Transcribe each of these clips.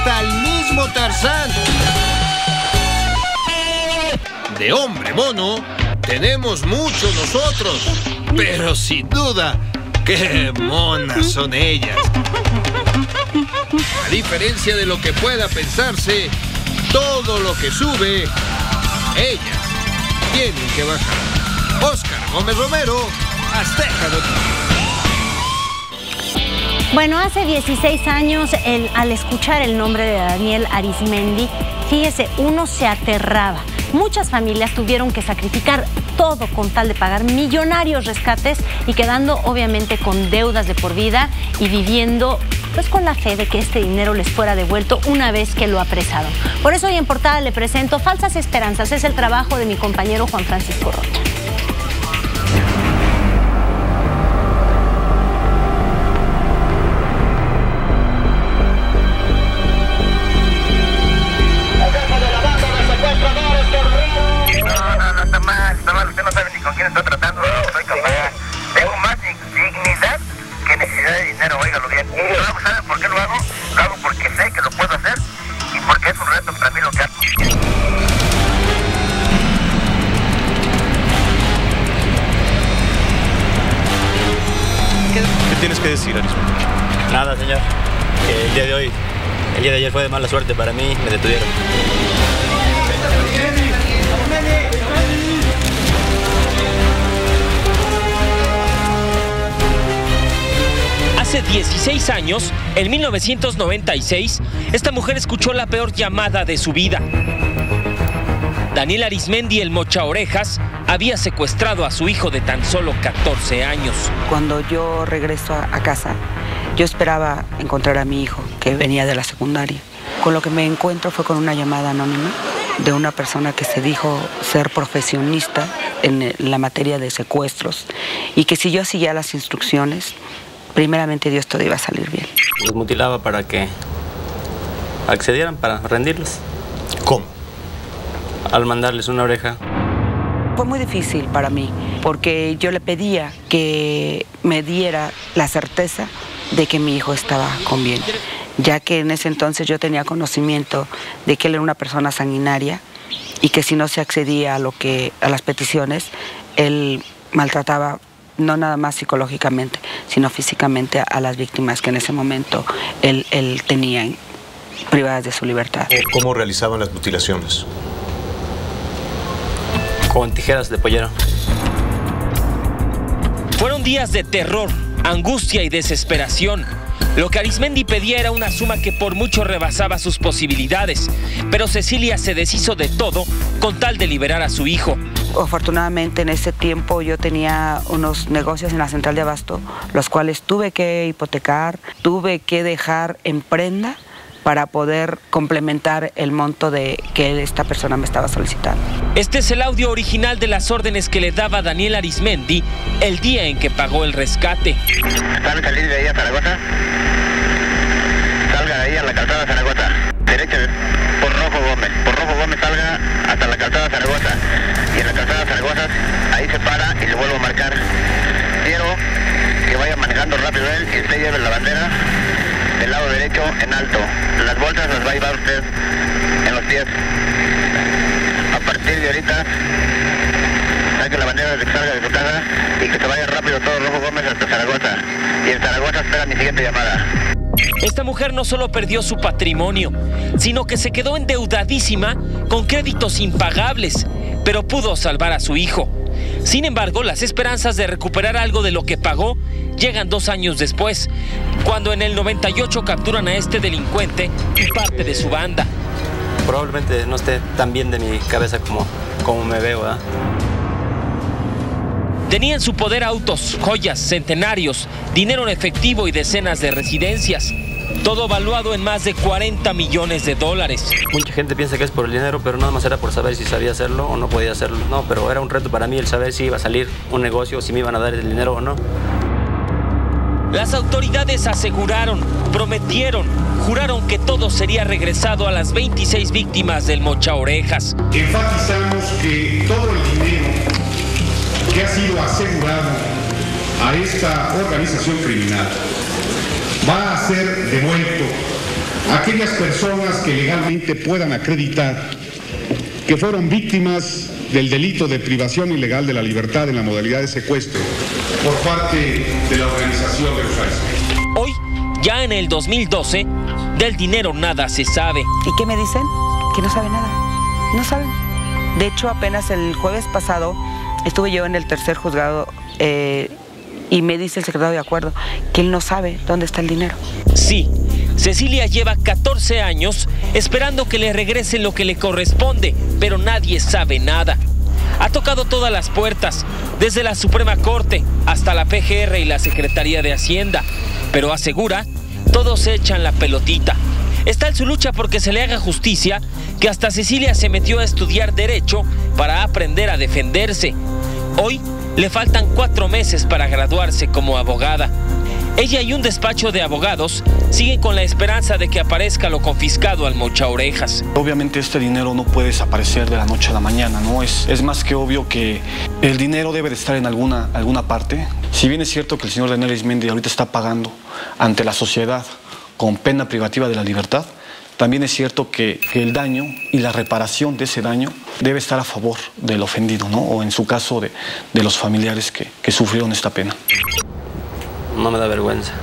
hasta el mismo Tarzán. De hombre mono tenemos mucho nosotros, pero sin duda, qué monas son ellas. A diferencia de lo que pueda pensarse, todo lo que sube, ellas tienen que bajar. Óscar Gómez Romero, Azteca Noticias. Bueno, hace 16 años, al escuchar el nombre de Daniel Arizmendi, fíjese, uno se aterraba. Muchas familias tuvieron que sacrificar todo con tal de pagar millonarios rescates y quedando obviamente con deudas de por vida y viviendo pues con la fe de que este dinero les fuera devuelto una vez que lo apresaron. Por eso hoy en Portada le presento Falsas Esperanzas. Es el trabajo de mi compañero Juan Francisco Rocha. ¿Qué tienes que decir, Arizmendi? Nada, señor. Que el día de ayer fue de mala suerte para mí, me detuvieron. Hace 16 años, en 1996, esta mujer escuchó la peor llamada de su vida. Daniel Arizmendi, el mochaorejas, había secuestrado a su hijo de tan solo 14 años. Cuando yo regreso a casa, yo esperaba encontrar a mi hijo, que venía de la secundaria. Con lo que me encuentro fue con una llamada anónima de una persona que se dijo ser profesionista en la materia de secuestros y que si yo seguía las instrucciones, primeramente Dios, todo iba a salir bien. Los mutilaba para que accedieran, para rendirlos. ¿Cómo? Al mandarles una oreja. Fue muy difícil para mí, porque yo le pedía que me diera la certeza de que mi hijo estaba con bien, ya que en ese entonces yo tenía conocimiento de que él era una persona sanguinaria y que si no se accedía a las peticiones, él maltrataba no nada más psicológicamente, sino físicamente a las víctimas que en ese momento él tenía privadas de su libertad. ¿Cómo realizaban las mutilaciones? Con tijeras de pollero. Fueron días de terror, angustia y desesperación. Lo que Arizmendi pedía era una suma que por mucho rebasaba sus posibilidades, pero Cecilia se deshizo de todo con tal de liberar a su hijo. Afortunadamente en ese tiempo yo tenía unos negocios en la central de abasto, los cuales tuve que hipotecar, tuve que dejar en prenda para poder complementar el monto que esta persona me estaba solicitando. Este es el audio original de las órdenes que le daba Daniel Arizmendi el día en que pagó el rescate. ¿Sabe salir de ahí a Zaragoza? Salga de ahí a la calzada Zaragoza. Derecha por Rojo Gómez salga hasta la calzada Zaragoza. Y en la calzada Zaragoza ahí se para y le vuelvo a marcar. Quiero que vaya manejando rápido él y usted lleve la bandera del lado derecho en alto. Las bolsas las va a llevar usted en los pies. A partir de ahorita, saque la bandera desde que salga de su casa y que se vaya rápido todo Rojo Gómez hasta Zaragoza. Y en Zaragoza espera mi siguiente llamada. Esta mujer no solo perdió su patrimonio, sino que se quedó endeudadísima con créditos impagables, pero pudo salvar a su hijo. Sin embargo, las esperanzas de recuperar algo de lo que pagó llegan 2 años después, cuando en el 98 capturan a este delincuente y parte de su banda. Probablemente no esté tan bien de mi cabeza como me veo, ¿verdad? Tenía en su poder autos, joyas, centenarios, dinero en efectivo y decenas de residencias. Todo valuado en más de 40 millones de dólares. Mucha gente piensa que es por el dinero, pero nada más era por saber si sabía hacerlo o no podía hacerlo. No, pero era un reto para mí el saber si iba a salir un negocio, si me iban a dar el dinero o no. Las autoridades aseguraron, prometieron, juraron que todo sería regresado a las 26 víctimas del mochaorejas. Enfatizamos que todo el dinero que ha sido asegurado a esta organización criminal va a ser devuelto a aquellas personas que legalmente puedan acreditar que fueron víctimas del delito de privación ilegal de la libertad en la modalidad de secuestro por parte de la organización de los arismendi. Hoy, ya en el 2012, del dinero nada se sabe. ¿Y qué me dicen? Que no saben nada. No saben. De hecho, apenas el jueves pasado estuve yo en el tercer juzgado y me dice el secretario de acuerdo que él no sabe dónde está el dinero. Sí, Cecilia lleva 14 años esperando que le regresen lo que le corresponde, pero nadie sabe nada. Ha tocado todas las puertas, desde la Suprema Corte hasta la PGR y la Secretaría de Hacienda, pero asegura, todos echan la pelotita. Está en su lucha porque se le haga justicia, que hasta Cecilia se metió a estudiar Derecho para aprender a defenderse. Hoy le faltan 4 meses para graduarse como abogada. Ella y un despacho de abogados siguen con la esperanza de que aparezca lo confiscado al mochaorejas. Obviamente este dinero no puede desaparecer de la noche a la mañana, ¿no? Es más que obvio que el dinero debe de estar en alguna parte. Si bien es cierto que el señor Daniel Arismendi ahorita está pagando ante la sociedad con pena privativa de la libertad, también es cierto que el daño y la reparación de ese daño debe estar a favor del ofendido, ¿no? O en su caso de los familiares que sufrieron esta pena. No me da vergüenza.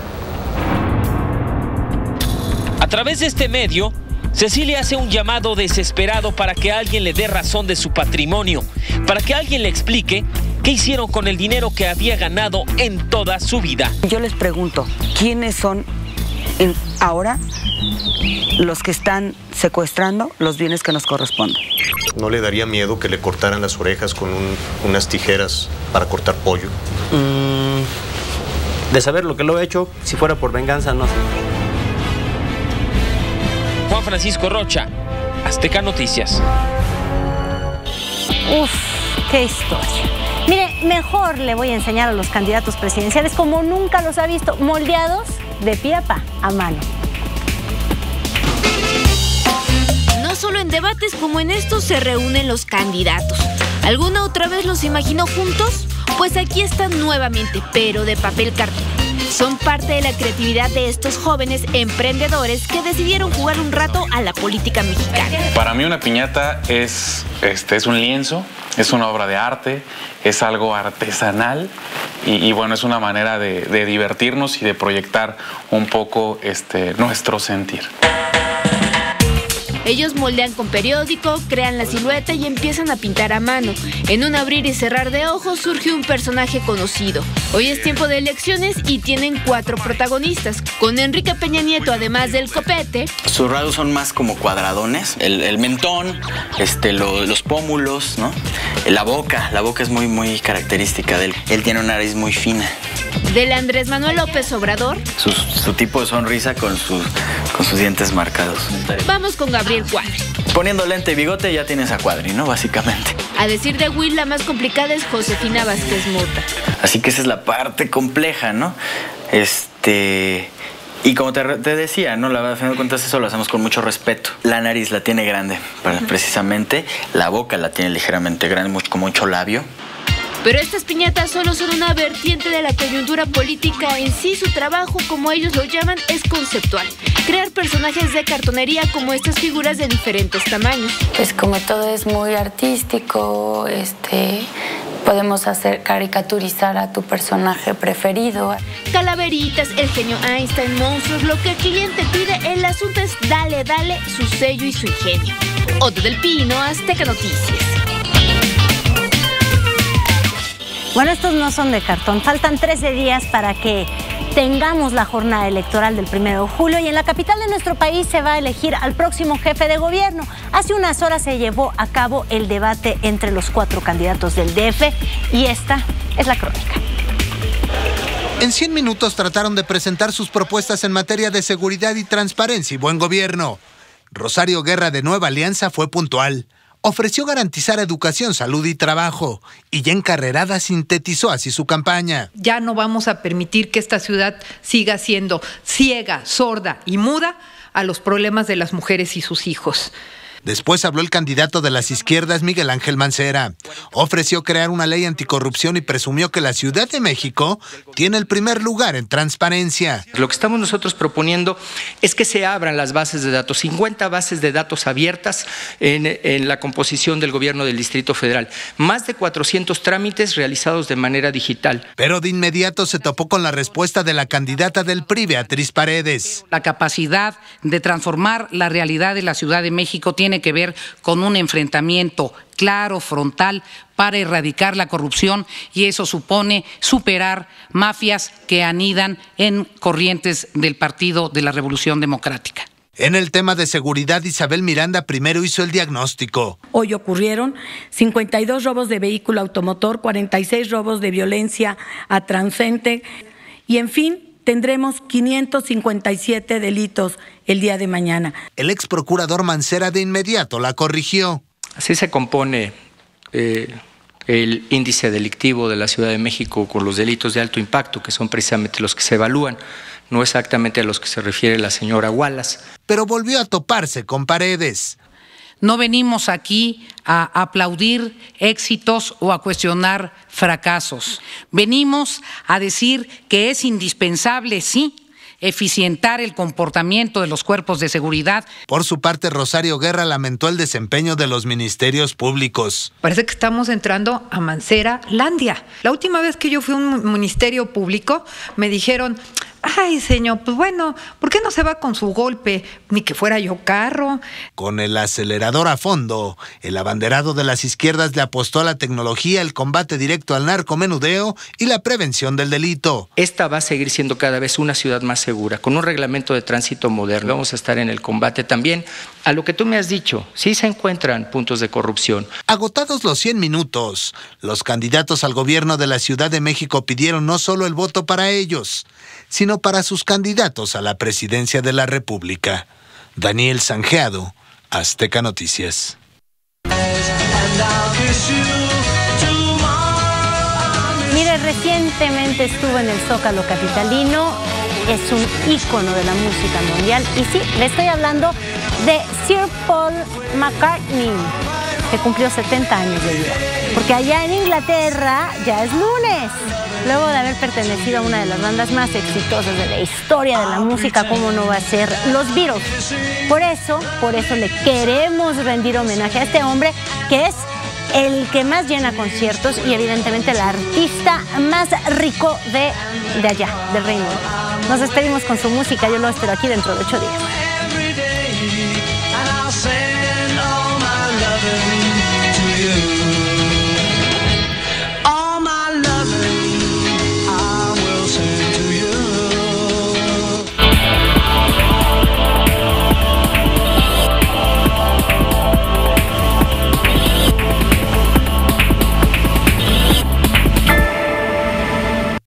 A través de este medio, Cecilia hace un llamado desesperado para que alguien le dé razón de su patrimonio, para que alguien le explique qué hicieron con el dinero que había ganado en toda su vida. Yo les pregunto, ¿quiénes son ahora los que están secuestrando los bienes que nos corresponden? ¿No le daría miedo que le cortaran las orejas con unas tijeras para cortar pollo? De saber lo que lo he hecho, si fuera por venganza, no sé. Juan Francisco Rocha, Azteca Noticias. Uf, qué historia. Mire, mejor le voy a enseñar a los candidatos presidenciales como nunca los ha visto, moldeados de pie a pa, a mano. No solo en debates como en estos se reúnen los candidatos. ¿Alguna otra vez los imaginó juntos? Pues aquí están nuevamente, pero de papel cartón. Son parte de la creatividad de estos jóvenes emprendedores que decidieron jugar un rato a la política mexicana. Para mí una piñata es un lienzo, es una obra de arte, es algo artesanal y bueno, es una manera de divertirnos y de proyectar un poco nuestro sentir. Ellos moldean con periódico, crean la silueta y empiezan a pintar a mano. En un abrir y cerrar de ojos surge un personaje conocido. Hoy es tiempo de elecciones y tienen 4 protagonistas. Con Enrique Peña Nieto, además del copete. Sus rasgos son más como cuadradones. El mentón, los pómulos, ¿no? La boca es muy característica de él. Él tiene una nariz muy fina. Del Andrés Manuel López Obrador. Su tipo de sonrisa con sus dientes marcados. Vamos con Gabriel Cuadri. Poniendo lente y bigote ya tienes a Cuadri, ¿no? Básicamente. A decir de Will, la más complicada es Josefina Vázquez Mota. Así que esa es la parte compleja, ¿no? Y como te decía, ¿no? La verdad, a fin de cuentas, eso lo hacemos con mucho respeto. La nariz la tiene grande, precisamente. La boca la tiene ligeramente grande, con mucho labio. Pero estas piñatas solo son una vertiente de la coyuntura política. En sí, su trabajo, como ellos lo llaman, es conceptual. Crear personajes de cartonería como estas figuras de diferentes tamaños. Pues como todo es muy artístico, podemos caricaturizar a tu personaje preferido. Calaveritas, el genio Einstein, monstruos, lo que el cliente pide, el asunto es dale su sello y su ingenio. Otto del Pino, Azteca Noticias. Bueno, estos no son de cartón. Faltan 13 días para que tengamos la jornada electoral del 1 de julio y en la capital de nuestro país se va a elegir al próximo jefe de gobierno. Hace unas horas se llevó a cabo el debate entre los 4 candidatos del DF y esta es la crónica. En 100 minutos trataron de presentar sus propuestas en materia de seguridad y transparencia y buen gobierno. Rosario Guerra de Nueva Alianza fue puntual. Ofreció garantizar educación, salud y trabajo, y ya encarrerada sintetizó así su campaña. Ya no vamos a permitir que esta ciudad siga siendo ciega, sorda y muda a los problemas de las mujeres y sus hijos. Después habló el candidato de las izquierdas, Miguel Ángel Mancera. Ofreció crear una ley anticorrupción y presumió que la Ciudad de México tiene el primer lugar en transparencia. Lo que estamos nosotros proponiendo es que se abran las bases de datos, 50 bases de datos abiertas en la composición del gobierno del Distrito Federal. Más de 400 trámites realizados de manera digital. Pero de inmediato se topó con la respuesta de la candidata del PRI, Beatriz Paredes. La capacidad de transformar la realidad de la Ciudad de México tiene que ver con un enfrentamiento claro, frontal, para erradicar la corrupción, y eso supone superar mafias que anidan en corrientes del Partido de la Revolución Democrática. En el tema de seguridad, Isabel Miranda primero hizo el diagnóstico. Hoy ocurrieron 52 robos de vehículo automotor, 46 robos de violencia a transeúnte y, en fin, tendremos 557 delitos el día de mañana. El ex procurador Mancera de inmediato la corrigió. Así se compone el índice delictivo de la Ciudad de México con los delitos de alto impacto, que son precisamente los que se evalúan, no exactamente a los que se refiere la señora Wallace. Pero volvió a toparse con Paredes. No venimos aquí a aplaudir éxitos o a cuestionar fracasos. Venimos a decir que es indispensable, sí, eficientar el comportamiento de los cuerpos de seguridad. Por su parte, Rosario Guerra lamentó el desempeño de los ministerios públicos. Parece que estamos entrando a Mancera-landia. La última vez que yo fui a un ministerio público, me dijeron: ay, señor, pues bueno, ¿por qué no se va con su golpe? Ni que fuera yo carro. Con el acelerador a fondo, el abanderado de las izquierdas le apostó a la tecnología, el combate directo al narcomenudeo y la prevención del delito. Esta va a seguir siendo cada vez una ciudad más segura, con un reglamento de tránsito moderno. Vamos a estar en el combate también a lo que tú me has dicho. Sí se encuentran puntos de corrupción. Agotados los 100 minutos, los candidatos al gobierno de la Ciudad de México pidieron no solo el voto para ellos, sino para sus candidatos a la presidencia de la República. Daniel Sanjeado, Azteca Noticias. Mire, recientemente estuvo en el Zócalo capitalino, es un ícono de la música mundial, y sí, le estoy hablando de Sir Paul McCartney, que cumplió 70 años de vida, porque allá en Inglaterra ya es lunes. Luego de haber pertenecido a una de las bandas más exitosas de la historia de la música, ¿cómo no va a ser los Beatles? Por eso le queremos rendir homenaje a este hombre, que es el que más llena conciertos y evidentemente el artista más rico de allá, del Reino Unido. Nos despedimos con su música, yo lo espero aquí dentro de 8 días.